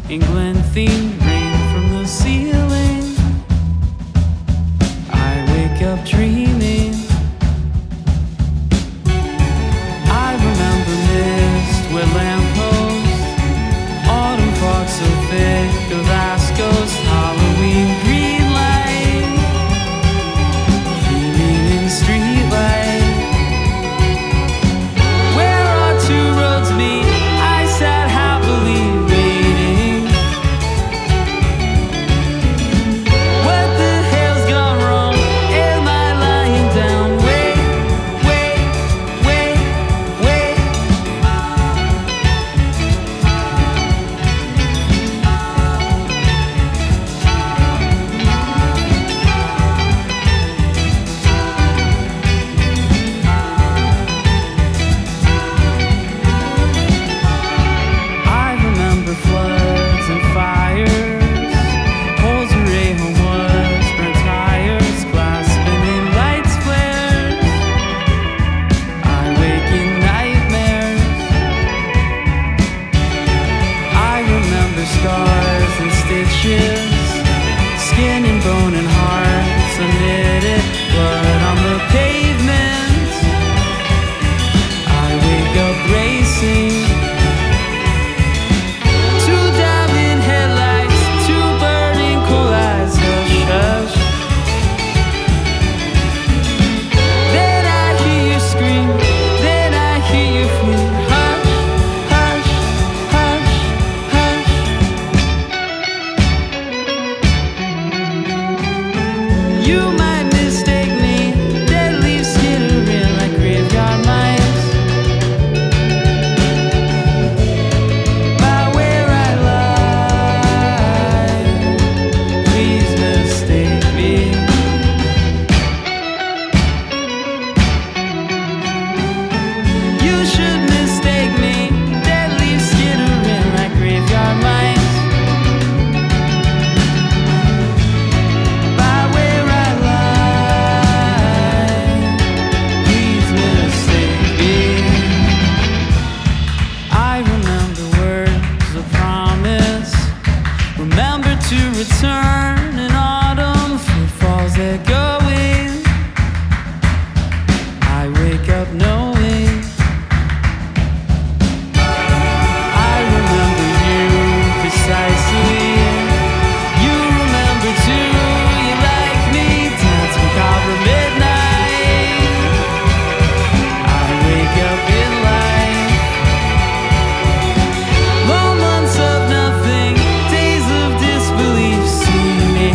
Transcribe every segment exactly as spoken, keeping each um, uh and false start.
England themed rain from the ceiling. I wake up dreaming. I remember mist with lampposts, autumn fog so thick, a vast ghost, Halloween green light, gleaming in streetlight. Where our two roads meet, I sat happily waiting. What the hell's gone wrong? Am I lying down? Wait, wait, wait, wait. I remember floods and fires, holes where a home was, burnt tires, glass spinning, lights flared. I wake in nightmares. I remember scars and stitches, skin and bone and hearts, unknitted blood on the pavement. I wake up racing. Two diamond headlights, two burning coal eyes, hush, hush. Then I hear you scream, then I hear you flee. Hush, hush, hush, hush. You might mistake me, dead leaves skittering like graveyard mice. By where I lie, please mistake me. You should mistake me, dead leaves skittering like graveyard mice. By where I lie, please mistake me. I remember words of promise. Remember to return in autumn, footfalls echoing. I wake up knowing. I remember you precisely. You remember too. You like me, dance macabre midnight. I wake up in life. Long months of nothing, days of disbelief see me.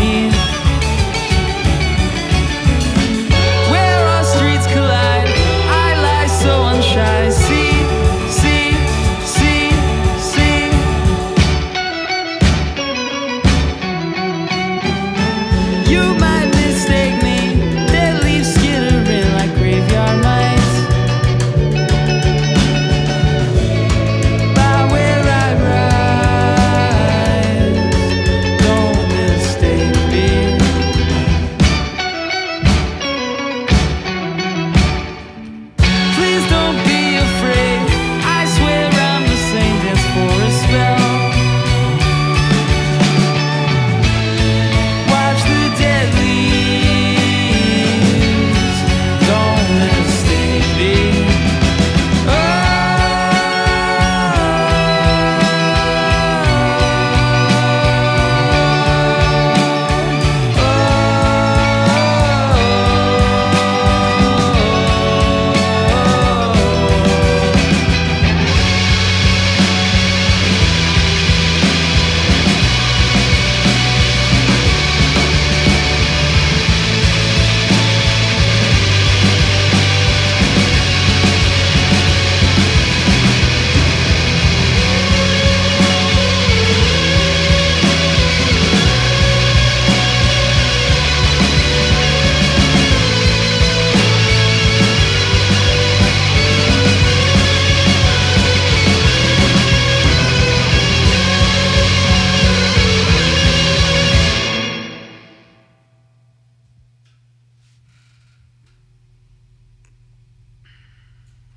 Where our streets collide, I lie so unshy. See, see, see, see. You might mistake me, dead leaves skittering like graveyard mice. By where I rise, don't mistake me. Please don't be afraid, I swear I'm the same dance for a spell. Watch the dead leaves, don't mistake me. Oh,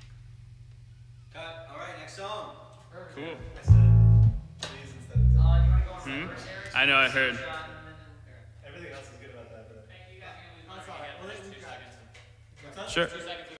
Cut. All right, next song. Cool. I said please instead of Uh, you I know, I heard. Everything else is good about that. But... Sure.